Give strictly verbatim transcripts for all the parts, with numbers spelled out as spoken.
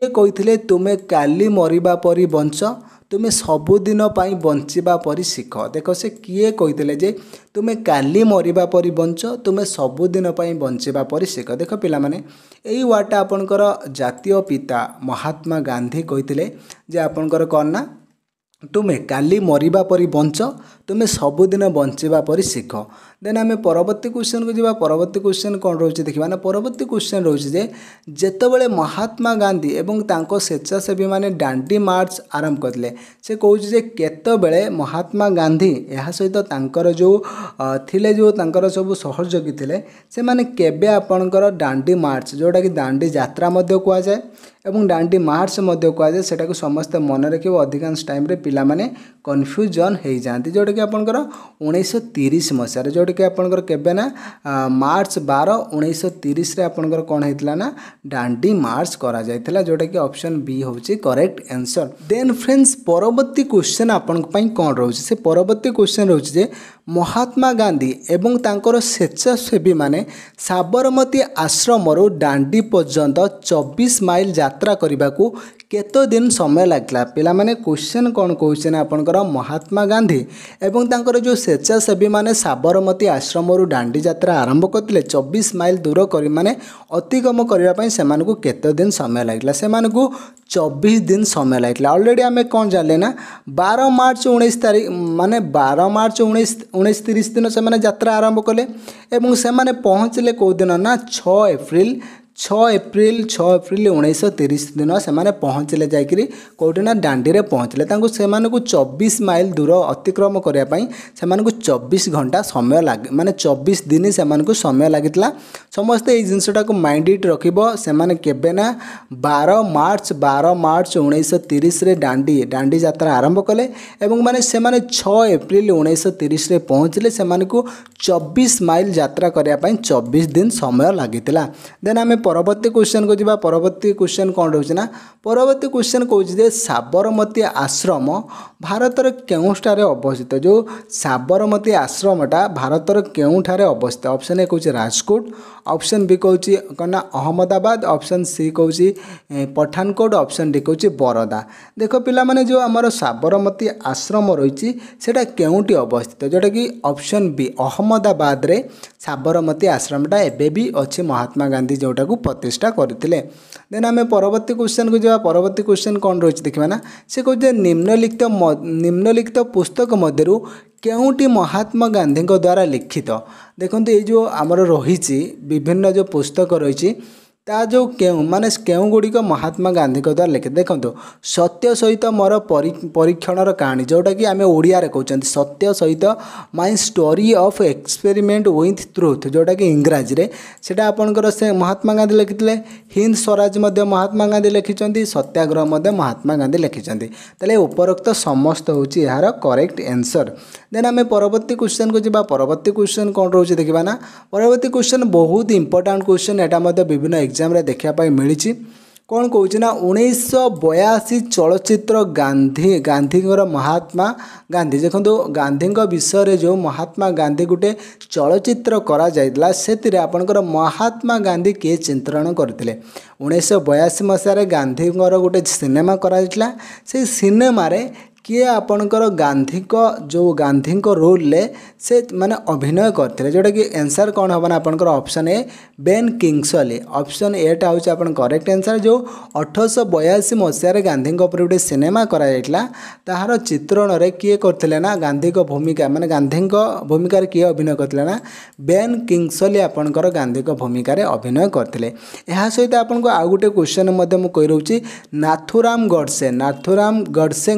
कही तुमे काली मरिबा परी बंच तुमे सबुदिन पाई बंचिबा परी शिख। देख से किए कही जे तुमे काली मरिबा परी बंच तुमे सबुदिन पाई बंचिबा परी शिख। देख पिला माने एई वार्डटा आपणकर जातीय पिता महात्मा गांधी कही जे आपणकर कौन ना तुमे काली मरिबा परी बंच तुमे सबुदिन बंचिबा परी शिख। देन आम परवर्ती क्वेश्चन को जीवा। परवर्ती क्वेश्चन कौन रोचे देखा ना परवर्ती क्वेश्चन रोचे जे जेतेबेले महात्मा गांधी एवं तांको स्वेच्छासेवी माने डांडी मार्च आरंभ करले से कहूँ जे केतेबेले महात्मा गांधी यह सहित तांकर जो थिले जो तांकर सब सहयोगी थिले से माने केबे आपणकर डांडी मार्च जोटा कि दांडी यात्रा मध्य कुआ जाए एवं डांडी मार्च मध्य कुआ जाए सेटा को समस्त मन रखिबो। अधिकांश टाइम रे पिला माने कन्फ्यूजन हो जाती जोटा कि आपणकर उन्नीस तीस मसीह जोटा कि आपणकर केबे ना मार्च बारह उन्नीस तीस रे आपणकर कौन होता ना डांडी मार्च करा जायतिला जोटा कि ऑप्शन बी होची करेक्ट आंसर। देन फ्रेंड्स परवर्ती क्वेश्चन आपन पई कौन रोचे से परवर्ती क्वेश्चन रोचे जे महात्मा गांधी एवं तांकर स्वेच्छासेवी माने साबरमती आश्रम रो डांडी पर्यंत चौबीस माइल यात्रा करने को केतो दिन समय लगला। पिला माने क्वेश्चन कौन कहूचे ना आपनकर महात्मा गांधी एवं तांकर जो स्वेच्छासेवी माने साबरमती आश्रम रो डांडी यात्रा आरंभ करथिले चौबीस माइल दूर करी माने अतिक्रम करबा पई सेमान को केतो दिन समय लगला। सेमान को चौबीस दिन समय लगला। ऑलरेडी आम कौन जानले ना बारह मार्च उन्नीस तारीख माने बारह मार्च उन्नीस उन्नीस तीस दिन से यात्रा आरंभ कले एवं से पहुँचले कौ दिन ना छः एप्रिल छः एप्रिल छः एप्रिल उन्नीस तीस दिन से पहुँचले जाकि कौटे ना डांडी रे पहुँचले से चौबीस माइल दूर अतिक्रम करने से चौबीस घंटा समय लगे माने चौबीस दिन से समय लगिता। समस्ते ये जिनटा को माइंड रखिबो से केबे ना बारह मार्च बारह मार्च उन्नीस तीस रे डांडी डांडी यात्रा आरंभ कले एवं माने से माने छः एप्रिल उन्नीस तीस रे पहुँचले से चौबीस माइल यात्रा करने चौबीस दिन समय लगिता। देन आम परवर्ती क्वेश्चन को जीवा। परवर्ती क्वेश्चन कौन रोचे ना परवर्ती क्वेश्चन कहूँ जे साबरमती आश्रम भारतर केउठारे अवस्थित जो साबरमती आश्रमटा भारतर केउठारे अवस्थित। ऑप्शन ए कहूँ राजकोट ऑप्शन बी कहूँ कौन अहमदाबाद ऑप्शन सी कहूँ पठानकोट ऑप्शन डी कहूँ बरदा। देख पिला माने जो आमर साबरमती आश्रम रही सेटा केउटी अवस्थित जोटा कि ऑप्शन बी अहमदाबाद रे साबरमती आश्रमटा एबे भी अच्छी महात्मा गांधी जोटा को प्रतिष्ठा करते। देन आम परवर्ती क्वेश्चन को जब परवर्ती क्वेश्चन कौन रही देखा ना से कहते निम्नलिखित निम्नलिखित पुस्तक मध्यरु केउटी महात्मा गांधी द्वारा लिखित। देखो ये जो आमर रही विभिन्न जो पुस्तक रही ता जो केउ माने केउ गुड़िक महात्मा गांधी द्वारा लिखित देखो सत्य सहित मोर परीक्षणर कहानी जोटा कि आम ओडिया रे कहते सत्य सहित my story of experiment with truth जोटा कि इंग्राजी रे सेटा आपनकर से महात्मा गांधी लिखिते। हिंद स्वराज मध्य महात्मा गांधी लिखिं सत्याग्रह मध्य महात्मा गांधी लिखिं तेल उपरोक्त समस्त होची यार करेक्ट आंसर। देन आम परवर्ती क्वेश्चन को जीवा। परवर्ती क्वेश्चन कौन रोचे देखा ना परवर्ती क्वेश्चन बहुत इंपोर्टाट क्वेश्चन एटा मध्य विभिन्न एग्जाम रे देखा मिली कौन कहूँ ना उन्नीस बयासी चलचित्र गांधी गांधीर महात्मा गांधी देखो गांधी विषय रे जो महात्मा गांधी गोटे चलचित्र करा जाइतला सेतिरे आपनकर महात्मा गांधी किए चित्रण करथिले। उन्नीस बयासी मसीह गांधी गोटे सिनेमा करा जाइतला से सिनेमा रे किए आपणकर गांधी को जो गांधी को रोल ले से माने अभिनय करते जोटा कि आंसर कौन हम ना आपणकर option A Ben Kingsley option एटा हूँ आपन करेक्ट आंसर। जो अठरश बयासी मसीह गांधी गोटे सिनेमा करा जाइतला ताहार चित्रण रे किए करथिले ना गांधी को भूमिका माने गांधी को भूमिका रे किए अभिनय करथिले ना बेन किंग्सली आपणकर गांधी को भूमिका रे अभिनय करथिले। एहा सहित आपनको आ गुटे क्वेश्चन मध्ये मु कहि रहउची नाथुराम गडसे नाथुराम गडसे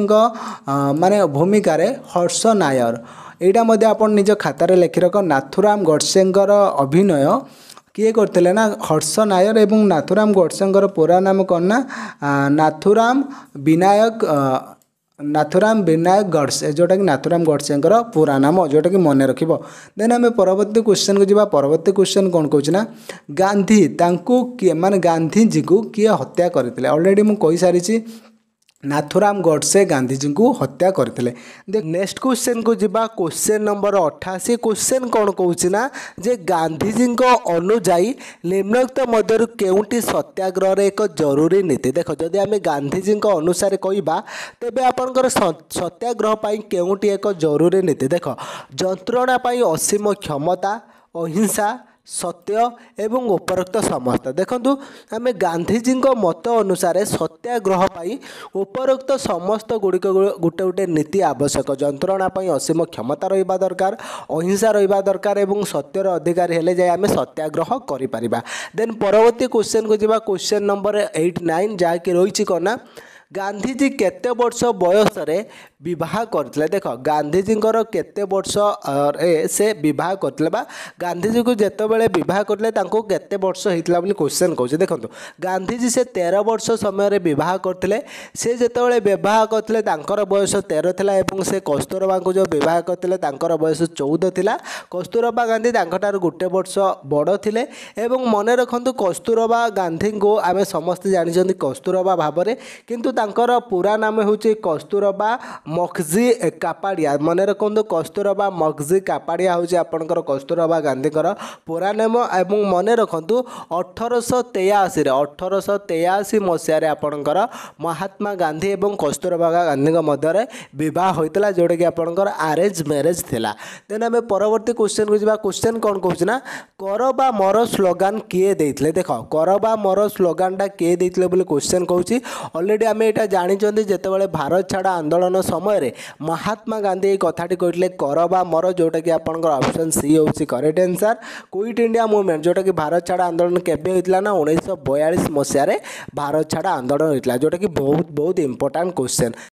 माने भूमिका रे हर्ष नायर एटा मध्ये आपण निज खातार लिखि रख। नाथुराम गडसेंकर अभिनय किए करते ना हर्ष नायर एवं नाथुराम गडसेंकर पूरा नाम कौन ना नाथुराम विनायक नाथुराम विनायक गडसे जोटा कि नाथुराम गडसेंकर पूरा नाम जोटा कि मन रखिब। देन आम परवर्ती क्वेश्चन को जीवा। परवर्ती क्वेश्चन कौन कहूँ ना गांधी तांकु किए माने गांधीजी को किए हत्या करते। ऑलरेडी मु कहि सारी नाथुराम गडसे गांधीजी को हत्या करते। नेक्स्ट क्वेश्चन को जीवा क्वेश्चन नंबर अठाशी। क्वेश्चन कौन कहूँ ना जे गांधीजी अनुजाई निम्नलिखित मध्य केउटी सत्याग्रह एक जरूरी नीति। देख जदि आम गांधीजी अनुसार कहवा तेबे आपणकर सत्याग्रह केउटी एक जरूरी नीति। देख जंत्रणा असीम क्षमता, अहिंसा, सत्य एवं उपरोक्त समस्त। देखंतु आम गांधीजी मत अनुसार सत्याग्रह उपरोक्त समस्त गुड़िक गोटे गोटे नीति आवश्यक। जंत्रणा असीम क्षमता रहा दरकार, अहिंसा रहा दरकार एवं सत्यर अधिकारी हेले जाए आम सत्याग्रह करें। देन परवर्ती क्वेश्चन को जीवा क्वेश्चन नंबर एट नाइन जहाँकि रही कौन गांधीजी केते वर्ष बयस रे विवाह करथिले। देख गांधीजी केते वर्ष रे से विवाह करथिले बा गांधीजी को जेते बेले विवाह करथिले तांको केते वर्ष हेतिला बोली क्वेश्चन कहूचे। देखंतु गांधीजी से तेरह वर्ष समय रे विवाह करथिले। से जेते बेले विवाह करथिले तांकर बयस तेरह थिला एवं से कस्तूरबा को जो विवाह करथिले तांकर बयस चौदह थिला। कस्तूरबा गांधी तांकटार गोटे वर्ष बड़ थिले एवं मने रखंतु कस्तूरबा गांधी को आमे समस्त जानिछन्ती कस्तूरबा भाबरे, किंतु तांकर पूरा नाम होची कस्तूरबा मखजी कापाड़िया। मन रखु कस्तूरबा मखजी कापाड़िया हूँ आपंकर कस्तूरबा गांधीकर पूरा नाम। एवं मन रखु अठरश तेयाशी अठरश तेयाशी मसीह आपंकर महात्मा गांधी एवं कस्तूरबा गांधी मध्य विवाह होता जोटा कि आपंकर अरेंज मैरेज थिला। देन आम परवर्ती क्वेश्चन को जीवा। क्वेश्चन कौन कहूँ ना कर बा मर स्लोगान किए देते। देख कर बा मर स्लोगानटा किए देते बोली क्वेश्चन कहूँ। ऑलरेडी आम यहाँ जानी जिते भारत छाड़ आंदोलन समय महात्मा गांधी ये कथाटी कहते कर बा मर, जोटा कि आपंकर ऑप्शन सी हूँ correct answer. Quit India movement जोटा कि भारत छाड़ आंदोलन केबे होता ना उन्नीस बयालीस मसीह भारत छाड़ आंदोलन होता, जोटा कि बहुत बहुत इंपोर्टेंट क्वेश्चन।